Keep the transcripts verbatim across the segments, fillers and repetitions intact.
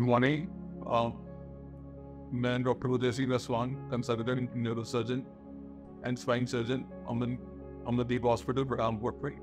morning. Uh, मैं doctor Uday Raswan, consultant neurosurgeon and spine surgeon, Aman Amandeep hospital Pathankot में।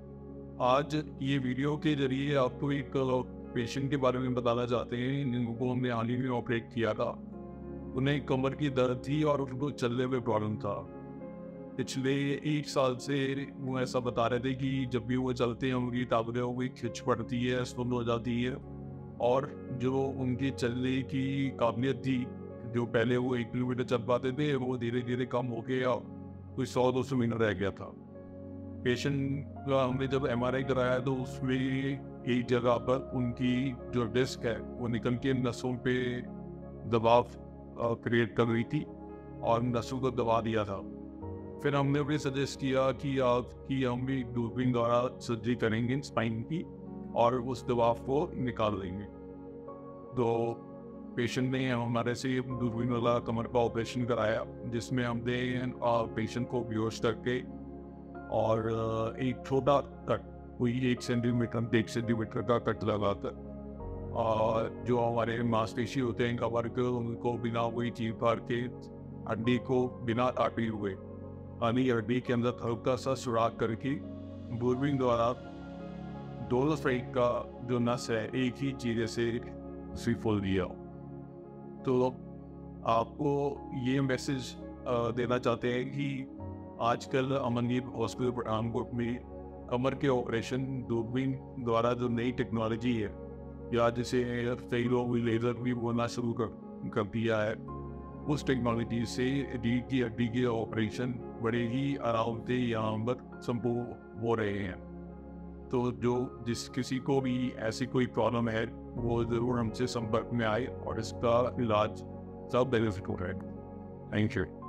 आज ये वीडियो के जरिए आपको एक पेशेंट के बारे में बताना चाहते हैं जिनको हमने हाल ही में ऑपरेट किया था। उन्हें कमर की दर्द थी और उनको चलने में प्रॉब्लम था। पिछले एक साल से वो ऐसा बता रहे थे कि जब भी वो चलते हैं उनकी टांगों में खिंच पड़ती है, सुन्न हो जाती है, और जो उनकी चलने की काबिलियत थी, जो पहले वो एक किलोमीटर चल पाते थे, वो धीरे धीरे कम हो गया, कोई सौ दो सौ मीटर रह गया था। पेशेंट का हमने जब एम आर आई कराया तो उसमें एक जगह पर उनकी जो डिस्क है वो निकल के नसों पे दबाव क्रिएट कर रही थी और नसों को दबा दिया था। फिर हमने भी सजेस्ट किया कि आप कि हम भी दूरबीन द्वारा सर्जरी करेंगे स्पाइन की और उस दबाव को निकाल देंगे। तो पेशेंट ने हमारे से दूरबीन वाला कमर का ऑपरेशन कराया, जिसमें हमने पेशेंट को बेहोश करके और एक छोटा कट, कोई एक सेंटीमीटर एक सेंटीमीटर का कट लगाकर, और जो हमारे मांसपेशी होते हैं कमर के, उनको बिना वही चीर फाड़ के हड्डी को बिना काटे हुए यानी हड्डी के अंदर हल्का सा सुराख करके दूरबीन द्वारा दोनों साइड का जो नस है एक ही चीरे से उसी खोल दिया। तो आपको ये मैसेज देना चाहते हैं कि आजकल अमनदीप हॉस्पिटल पठानकोट में कमर के ऑपरेशन दूरबीन द्वारा जो नई टेक्नोलॉजी है, या जिसे कई लोग लेज़र भी बोलना शुरू कर कर दिया है, उस टेक्नोलॉजी से रीढ़ की हड्डी के ऑपरेशन बड़े ही आराम से यहाँ पर संभव हो रहे हैं। तो जो जिस किसी को भी ऐसी कोई प्रॉब्लम है वो ज़रूर हमसे संपर्क में आए और इसका इलाज सब बेनिफिट हो रहा है। Thank you.